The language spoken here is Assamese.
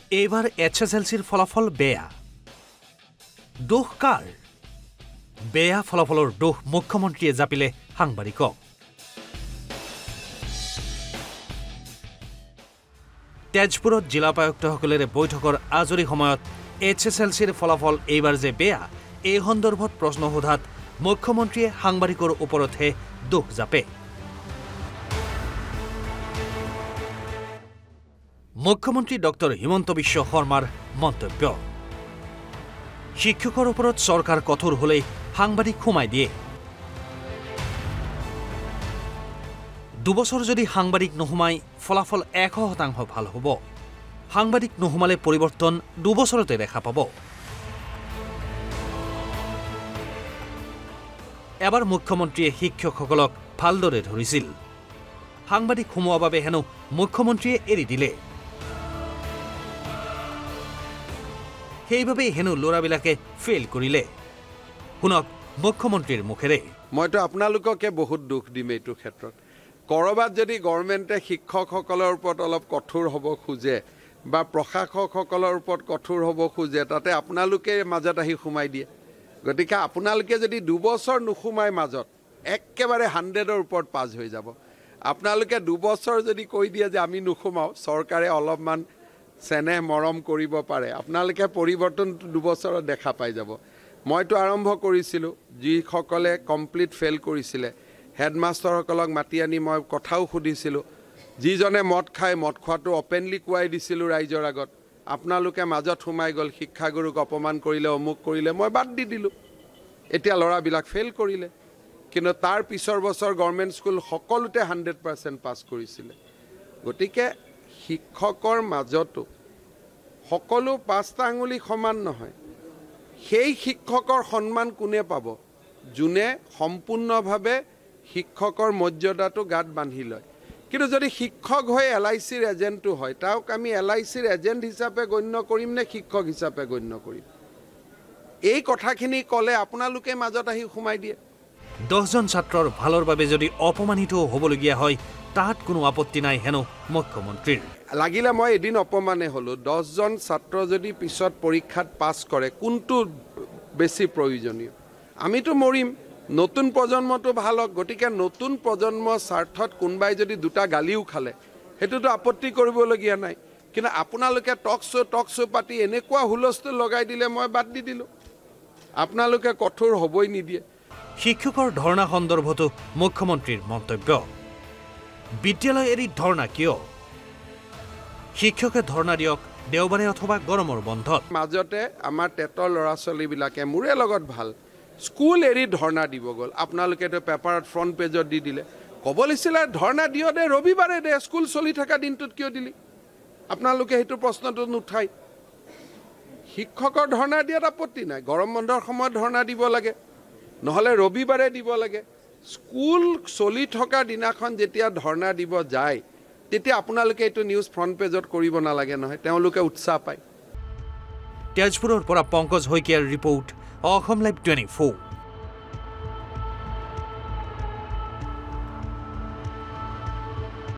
এইবাৰ Hslcৰ ফলাফল বেয়া দোষ কাৰ বেয়া ফলাফলৰ দোষ মুখ্যমন্ত্ৰীয়ে জাপিলে সাংবাদিকক তেজপুৰত জিলাপায়ুক্তসকলেৰে বৈঠকৰ আজৰি সময়ত Hslcৰ ফলাফল এইবাৰ যে বেয়া এই সন্দৰ্ভত প্ৰশ্ন সোধাত মুখ্যমন্ত্ৰীয়ে সাংবাদিকৰ ওপৰতহে দোষ জাপে মুখ্যমন্ত্ৰী ডক্টৰ হিমন্ত বিশ্ব শৰ্মাৰ মন্তব্য শিক্ষকৰ ওপৰত চৰকাৰ কঠোৰ হলেই সাংবাদিক সোমাই দিয়ে দুবছৰ যদি সাংবাদিক নোহোমাই ফলাফল 100% ভাল হ'ব সাংবাদিক নোহোমালে পৰিৱৰ্তন দুবছৰতে দেখা পাব এবাৰ মুখ্যমন্ত্ৰীয়ে শিক্ষকসকলক ভালদৰে ধৰিছিল সাংবাদিক সোমোৱাৰ বাবে হেনো মুখ্যমন্ত্ৰীয়ে এৰি দিলে সেইভাবে হেনো লৰাবিলাকে ফেল কৰিলে শুনক মুখ্যমন্ত্ৰীৰ মুখেৰে মইতো আপোনালোককে বহুত দুখ দিম এইটো ক্ষেত্ৰত কৰবাত যদি গভৰ্ণমেণ্টে শিক্ষকসকলৰ ওপৰত অলপ কঠোৰ হ'ব খোজে বা প্ৰশাসকসকলৰ ওপৰত কঠোৰ হ'ব খোজে তাতে আপোনালোকে মাজত আহি সোমাই দিয়ে গতিকে আপোনালোকে যদি দুবছৰ নুসুমাই মাজত একেবাৰে 100ৰ ওপৰত পাছ হৈ যাব আপোনালোকে দুবছৰ যদি কৈ দিয়ে যে আমি নুসুমাও চৰকাৰে অলপমান সেনে মৰম কৰিব পাৰে আপোনালোকে পৰিৱৰ্তন দুবছৰত দেখা পাই যাব মইতো আৰম্ভ কৰিছিলো যি সকলে কমপ্লিট ফেল কৰিছিলে হেডমাষ্টাৰসকলক মাতি আনি মই কথাও খুদিছিলো যিজনে মদ খাই মদ খোৱাটো ওপেনলি কোৱাই দিছিলো ৰাইজৰ আগত আপোনালোকে মাজত সোমাই গল শিক্ষাগুৰুক অপমান কৰিলে অমুক কৰিলে মই বাদ দি দিলো এতিয়া লৰাবিলাক ফেল কৰিলে কিন্তু তাৰ পিছৰ বছৰ গভৰ্ণমেণ্ট স্কুল সকলোতে 100% পাছ কৰিছিলে গতিকে শিক্ষকৰ মাজতো সকলো পাঁচটা আঙুলি সমান নহয় সেই শিক্ষকৰ সন্মান কোনে পাব যোনে সম্পূৰ্ণভাৱে শিক্ষকৰ মৰ্যাদাটো গাত বান্ধি লয় কিন্তু যদি শিক্ষক হৈ LICৰ এজেন্টটো হয় তাক আমি LICৰ এজেন্ট হিচাপে গণ্য কৰিম নে শিক্ষক হিচাপে গণ্য কৰিম এই কথাখিনি কলে আপোনালোকে মাজত আহি সোমাই দিয়ে 10 জন ছাত্ৰৰ ভালৰ বাবে যদি অপমানিত হ'বলগীয়া হয় তাত কোনো আপত্তি নাই হেনো মুখ্যমন্ত্ৰীৰ লাগিলে মই এদিন অপমানে হলো 10 জন ছাত্ৰ যদি পিছত পৰীক্ষাত পাছ কৰে কোনটো বেছি প্ৰয়োজনীয় আমিতো মৰিম নতুন প্ৰজন্মটো ভাল হক গতিকে নতুন প্ৰজন্মৰ স্বাৰ্থত কোনবাই যদি দুটা গালিও খালে হেতুটো আপত্তি কৰিবলগীয়া নাই কিন্তু আপোনালোকে টক শো পাতি এনেকুৱা হুলস্থুল লগাই দিলে মই বাদ দি দিলো আপোনালোকে কঠোৰ হ'বই নিদিয়ে শিক্ষকৰ ধৰ্ণা সন্দৰ্ভতো মুখ্যমন্ত্ৰীৰ মন্তব্য বিদ্যালয় এৰি ধৰ্ণা কিয় শিক্ষকে ধৰ্ণা দিয়ক দেওবাৰে অথবা গৰমৰ বন্ধত মাজতে আমাৰ টেটৰ ল'ৰা ছোৱালীবিলাকে মোৰে লগত ভাল স্কুল এৰি ধৰ্ণা দিব গল আপোনালোকেতো পেপাৰত ফ্ৰন্ট পেজত দি দিলে কবলিছিলে ধৰ্ণা দিও দে ৰবিবাৰে দে স্কুল চলি থকা দিনটোত কিয় দিলি আপোনালোকে হেতু প্ৰশ্নটো নুঠাই শিক্ষকৰ ধৰ্ণা দিয়াত আপত্তি নাই গৰম বন্ধৰ সময়ত ধৰ্ণা দিব লাগে নহলে ৰবিবাৰে দিব লাগে স্কুল চলি থকা দিনাখন যেতিয়া ধৰ্ণা দিব যায় তেতিয়া আপোনালোকে এটো নিউজ ফ্ৰন্ট পেজত কৰিব নালাগে নহয় তেওঁলোকে উৎসাহ পায় তেজপুৰৰ পৰা পংকজ হৈকিয়াৰ ৰিপোৰ্ট অসম লাইভ 24